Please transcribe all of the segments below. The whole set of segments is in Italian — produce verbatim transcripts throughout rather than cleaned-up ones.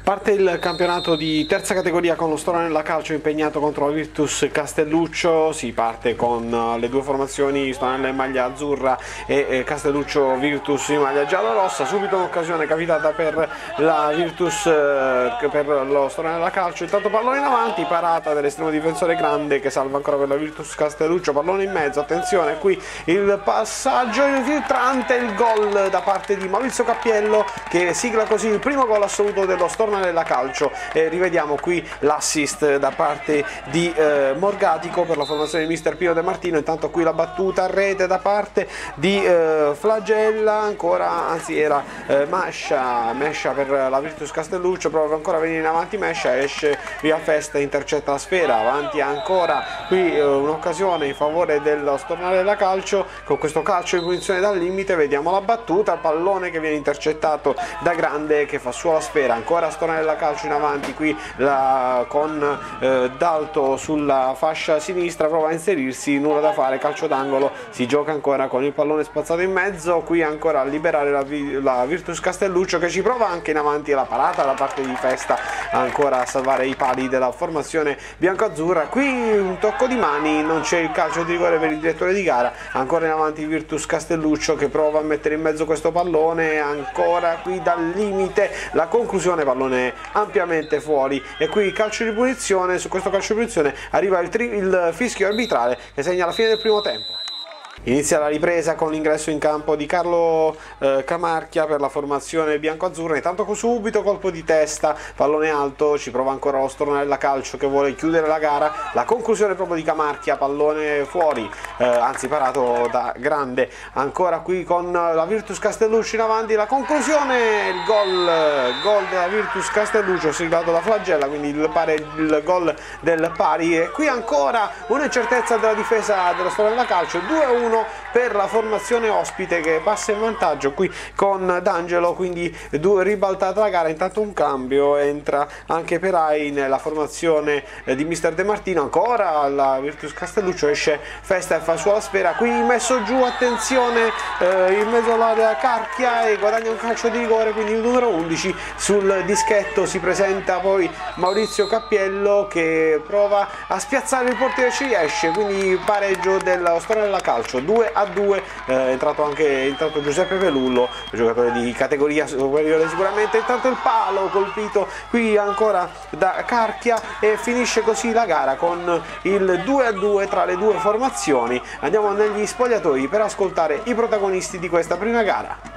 Parte il campionato di terza categoria con lo Stornella Calcio impegnato contro la Virtus Castelluccio. Si parte con le due formazioni, Stornella in maglia azzurra e Castelluccio Virtus in maglia giallo-rossa. Subito un'occasione capitata per la Virtus, per lo Stornella Calcio. Intanto pallone in avanti, parata dell'estremo difensore Grande che salva ancora per la Virtus Castelluccio. Pallone in mezzo, attenzione qui il passaggio infiltrante, il gol da parte di Maurizio Cappiello che sigla così il primo gol assoluto dello Stornella Calcio. E rivediamo qui l'assist da parte di eh, Morgatico per la formazione di mister Pino De Martino. Intanto qui la battuta a rete da parte di eh, Flagella, ancora, anzi era eh, Mascia, Mescia per la Virtus Castelluccio, prova ancora a venire in avanti Mescia, esce via Festa, intercetta la sfera, avanti ancora qui eh, un'occasione in favore dello Stornella Calcio, con questo calcio in punizione dal limite. Vediamo la battuta, pallone che viene intercettato da Grande che fa sua la sfera, ancora Stornella Calcio in avanti qui la, con eh, Dalto sulla fascia sinistra, prova a inserirsi, nulla da fare, calcio d'angolo, si gioca ancora con il pallone spazzato in mezzo, qui ancora a liberare la, la Virtus Castelluccio che ci prova anche in avanti, la parata da parte di Festa ancora a salvare i pali della formazione biancoazzurra. Qui un tocco di mani, non c'è il calcio di rigore per il direttore di gara, ancora in avanti Virtus Castelluccio che prova a mettere in mezzo questo pallone, ancora qui dal limite la conclusione, pallone ampiamente fuori, e qui calcio di punizione. Su questo calcio di punizione arriva il, il fischio arbitrale che segna la fine del primo tempo. Inizia la ripresa con l'ingresso in campo di Carlo eh, Camarchia per la formazione biancoazzurra. Intanto subito colpo di testa, pallone alto, ci prova ancora lo Stornella Calcio che vuole chiudere la gara, la conclusione proprio di Camarchia, pallone fuori, eh, anzi parato da Grande. Ancora qui con la Virtus Castelluccio in avanti, la conclusione, il gol, gol della Virtus Castelluccio siglato da Flagella, quindi il, pare, il gol del pari. E qui ancora un'incertezza della difesa dello Stornella Calcio, due a uno per la formazione ospite che passa in vantaggio qui con D'Angelo, quindi due, ribaltata la gara. Intanto un cambio, entra anche Perai nella formazione di mister De Martino, ancora la Virtus Castelluccio, esce Festa e fa sua la sfera, qui messo giù, attenzione, eh, in mezzo all'area Carchia e guadagna un calcio di rigore, quindi il numero undici sul dischetto. Si presenta poi Maurizio Cappiello che prova a spiazzare il portiere, ci riesce, quindi pareggio dello Stornella Calcio due a due. Eh, è entrato anche intanto Giuseppe Pelullo, giocatore di categoria superiore sicuramente. Intanto il palo colpito qui ancora da Carchia e finisce così la gara con il due a due tra le due formazioni. Andiamo negli spogliatoi per ascoltare i protagonisti di questa prima gara.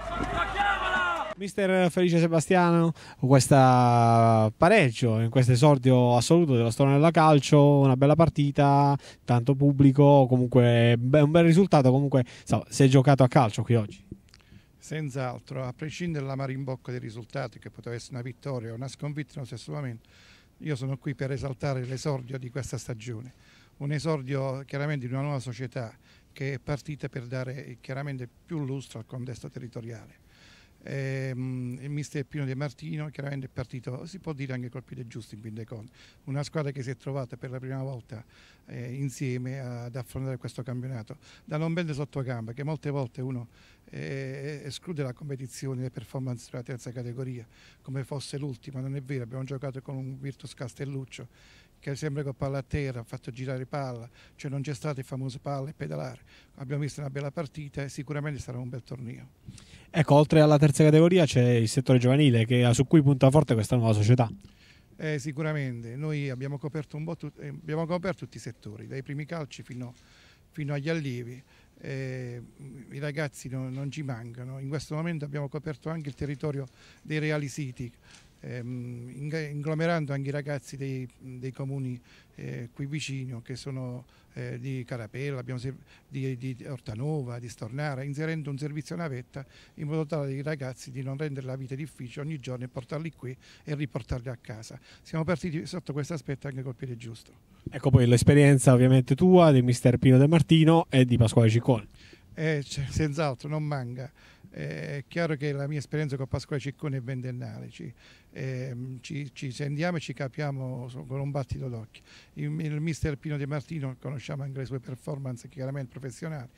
Mister Felice Sebastiano, questo pareggio in questo esordio assoluto dello Stornella Calcio, una bella partita, tanto pubblico, comunque un bel risultato, comunque so, si è giocato a calcio qui oggi. Senz'altro, a prescindere dalla marimbocca dei risultati, che poteva essere una vittoria o una sconfitta nello stesso momento, io sono qui per esaltare l'esordio di questa stagione, un esordio chiaramente di una nuova società che è partita per dare chiaramente più lustro al contesto territoriale. Ehm, il mister Pino De Martino chiaramente è partito, si può dire anche col piede giusto in fin dei conti, una squadra che si è trovata per la prima volta eh, insieme ad affrontare questo campionato da non prendere sotto gamba, che molte volte uno eh, esclude la competizione, le performance della terza categoria come fosse l'ultima. Non è vero, abbiamo giocato con un Virtus Castelluccio che sembra con palla a terra, ha fatto girare palla, cioè non c'è stato il famoso palla e pedalare. Abbiamo visto una bella partita e sicuramente sarà un bel torneo. Ecco, oltre alla terza categoria c'è il settore giovanile che, su cui punta forte questa nuova società. Eh, sicuramente, noi abbiamo coperto, un po' tut- eh, abbiamo coperto tutti i settori, dai primi calci fino, fino agli allievi. Eh, I ragazzi no, non ci mancano, in questo momento abbiamo coperto anche il territorio dei Reali City, ehm, inglomerando anche i ragazzi dei, dei comuni eh, qui vicino, che sono eh, di Carapella, abbiamo di, di Ortanova, di Stornara, inserendo un servizio navetta in modo tale che i ragazzi di non rendere la vita difficile ogni giorno e portarli qui e riportarli a casa. Siamo partiti sotto questo aspetto anche col piede giusto. Ecco poi l'esperienza ovviamente tua, di mister Pino De Martino e di Pasquale Ciccone. Eh, senz'altro non manca. Eh, è chiaro che la mia esperienza con Pasquale Ciccone è ventennale, ci, eh, ci, ci sentiamo e ci capiamo con un battito d'occhio. Il, il mister Pino De Martino conosciamo anche le sue performance chiaramente professionali,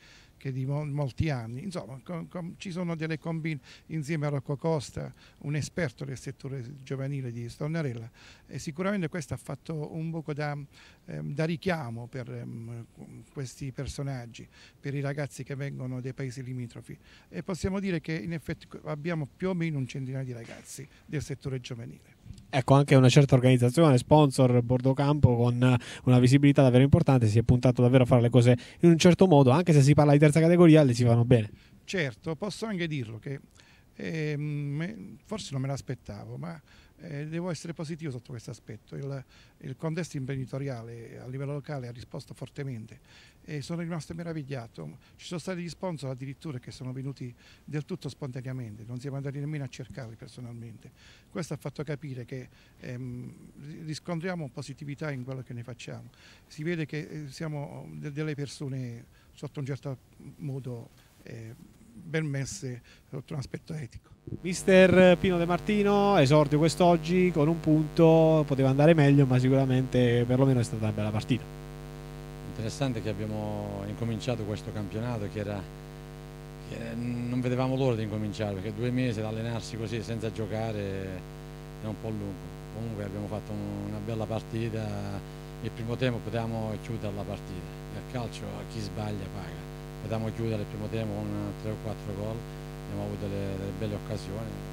che di mo molti anni. Insomma, con, con, ci sono delle combine insieme a Rocco Costa, un esperto del settore giovanile di Stornarella, e sicuramente questo ha fatto un poco da, ehm, da richiamo per ehm, questi personaggi, per i ragazzi che vengono dai paesi limitrofi, e possiamo dire che in effetti abbiamo più o meno un centinaio di ragazzi del settore giovanile. Ecco, anche una certa organizzazione, sponsor, bordocampo con una visibilità davvero importante, si è puntato davvero a fare le cose in un certo modo, anche se si parla di terza categoria, le si fanno bene. Certo, posso anche dirlo che eh, forse non me l'aspettavo, ma eh, devo essere positivo sotto questo aspetto. Il, il contesto imprenditoriale a livello locale ha risposto fortemente e sono rimasto meravigliato. Ci sono stati gli sponsor addirittura che sono venuti del tutto spontaneamente, non siamo andati nemmeno a cercarli personalmente. Questo ha fatto capire che ehm, riscontriamo positività in quello che ne facciamo. Si vede che siamo delle persone sotto un certo modo eh, ben messe sotto un aspetto etico. Mister Pino De Martino, esordio quest'oggi con un punto, poteva andare meglio, ma sicuramente perlomeno è stata una bella partita. Interessante che abbiamo incominciato questo campionato che, era, che non vedevamo l'ora di incominciare, perché due mesi ad allenarsi così senza giocare è un po' lungo. Comunque abbiamo fatto una bella partita, il primo tempo potevamo chiudere la partita, nel calcio chi sbaglia paga, potevamo chiudere il primo tempo con tre o quattro gol, abbiamo avuto delle, delle belle occasioni.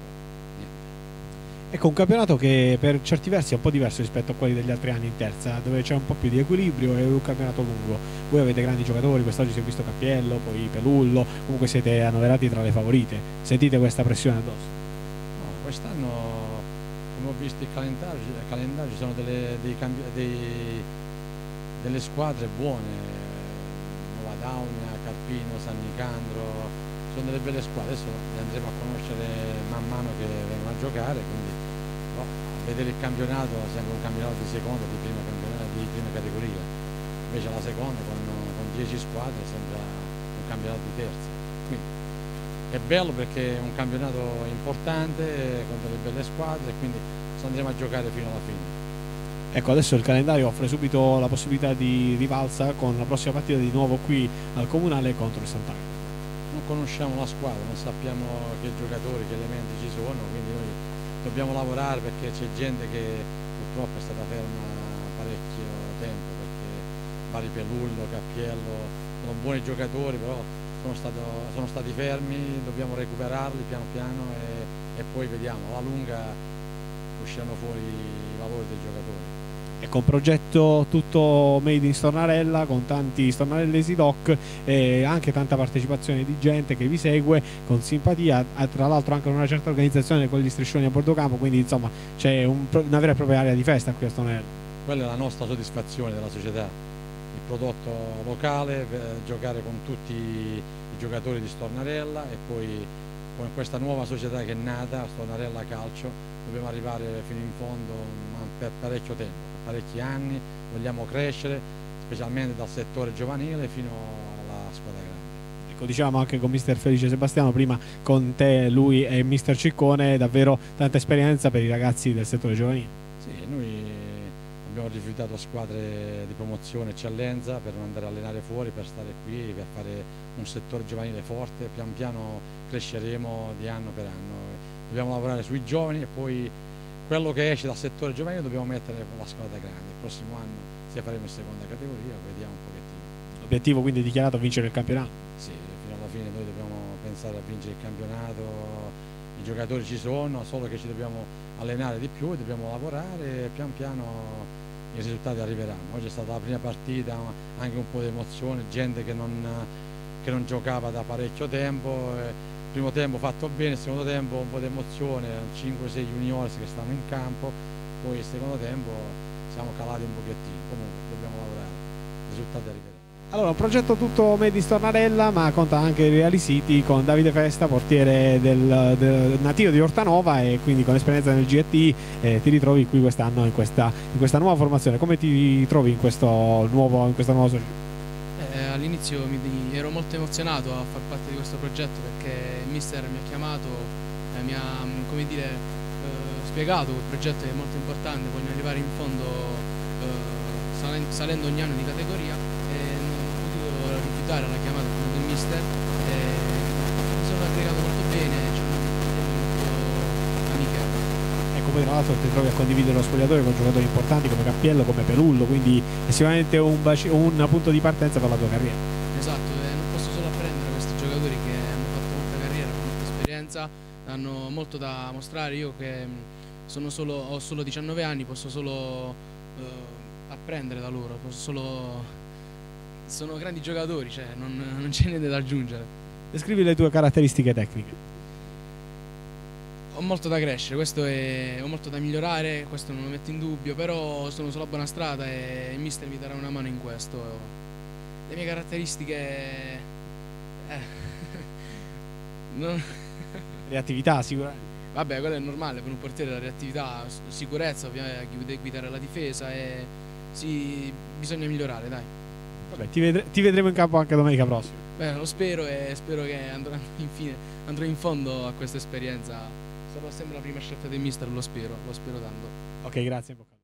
Ecco, un campionato che per certi versi è un po' diverso rispetto a quelli degli altri anni in terza, dove c'è un po' più di equilibrio, è un campionato lungo. Voi avete grandi giocatori, quest'oggi si è visto Cappiello, poi Pelullo, comunque siete annoverati tra le favorite. Sentite questa pressione addosso? No, quest'anno, come ho visto il calendario, il calendario ci sono delle, dei cambi, dei, delle squadre buone, Nuova Daunia, Carpino, San Nicandro, sono delle belle squadre, adesso le andremo a conoscere man mano che vengono a giocare, quindi no, a vedere il campionato sembra un campionato di seconda, di prima, di prima categoria, invece la seconda con, con dieci squadre sembra un campionato di terza, quindi è bello perché è un campionato importante con delle belle squadre, quindi andremo a giocare fino alla fine. Ecco, adesso il calendario offre subito la possibilità di rivalsa con la prossima partita di nuovo qui al Comunale contro il Sant'Agata. Non conosciamo la squadra, non sappiamo che giocatori, che elementi ci sono, quindi noi dobbiamo lavorare perché c'è gente che purtroppo è stata ferma parecchio tempo, perché vari Pelullo, Cappiello, sono buoni giocatori, però sono, stato, sono stati fermi, dobbiamo recuperarli piano piano e, e poi vediamo, alla lunga usciranno fuori i valori dei giocatori. Ecco, un progetto tutto made in Stornarella, con tanti stornarellesi doc e anche tanta partecipazione di gente che vi segue con simpatia, tra l'altro anche una certa organizzazione con gli striscioni a bordo campo, quindi insomma c'è un, una vera e propria area di festa qui a Stornarella. Quella è la nostra soddisfazione della società, il prodotto locale, giocare con tutti i giocatori di Stornarella e poi con questa nuova società che è nata, Stornarella Calcio, dobbiamo arrivare fino in fondo per parecchio tempo. Parecchi anni, vogliamo crescere specialmente dal settore giovanile fino alla squadra grande. Ecco, diciamo anche con mister Felice Sebastiano, prima con te, lui e mister Ciccone, davvero tanta esperienza per i ragazzi del settore giovanile. Sì, noi abbiamo rifiutato squadre di promozione, eccellenza, per non andare a allenare fuori, per stare qui, per fare un settore giovanile forte, pian piano cresceremo di anno per anno. Dobbiamo lavorare sui giovani e poi quello che esce dal settore giovanile dobbiamo mettere con la squadra grande. Il prossimo anno se faremo in seconda categoria, vediamo un pochettino. L'obiettivo quindi dichiarato è vincere il campionato? Sì, fino alla fine noi dobbiamo pensare a vincere il campionato, i giocatori ci sono, solo che ci dobbiamo allenare di più, dobbiamo lavorare e pian piano i risultati arriveranno. Oggi è stata la prima partita, anche un po' di emozione, gente che non, che non giocava da parecchio tempo. Eh, primo tempo fatto bene, il secondo tempo un po' di emozione, cinque sei juniors che stanno in campo, poi il secondo tempo siamo calati un pochettino, comunque dobbiamo lavorare, i risultati arriveranno. Allora, un progetto tutto made in Stornarella, ma conta anche i Reali City con Davide Festa, portiere del, del nativo di Ortanova e quindi con esperienza nel G E T, eh, ti ritrovi qui quest'anno in questa, in questa nuova formazione. Come ti trovi in questo nuovo, in questa nuova società? Eh, all'inizio ero molto emozionato a far parte di questo progetto perché il mister mi ha chiamato e mi ha, come dire, eh, spiegato che il progetto è molto importante, vogliono arrivare in fondo eh, salendo, salendo ogni anno di categoria e non ho potuto rifiutare la chiamata del mister e mi sono aggregato molto bene, c'è un ambiente molto amichevole. Ecco, poi tra l'altro ti trovi a condividere lo spogliatoio con giocatori importanti come Cappiello, come Perullo, quindi è sicuramente un, baci- un punto di partenza per la tua carriera. Esatto, e non posso solo apprendere questi giocatori che hanno fatto molta carriera, con molta esperienza, hanno molto da mostrare. Io che sono solo, ho solo diciannove anni, posso solo eh, apprendere da loro, posso solo... sono grandi giocatori, cioè non, non c'è niente da aggiungere. Descrivi le tue caratteristiche tecniche. Ho molto da crescere, questo è, ho molto da migliorare, questo non lo metto in dubbio, però sono sulla buona strada e il mister mi darà una mano in questo. Le mie caratteristiche... Eh, non... Reattività, sicuramente. Vabbè, quello è normale per un portiere, la reattività, sicurezza, ovviamente guidare la difesa e sì, bisogna migliorare, dai. Vabbè, ti, vedre- ti vedremo in campo anche domenica prossima. Beh, lo spero e spero che andrò, infine, andrò in fondo a questa esperienza. Sarò sempre la prima scelta del mister, lo spero, lo spero tanto. Ok, grazie. In bocca al lupo.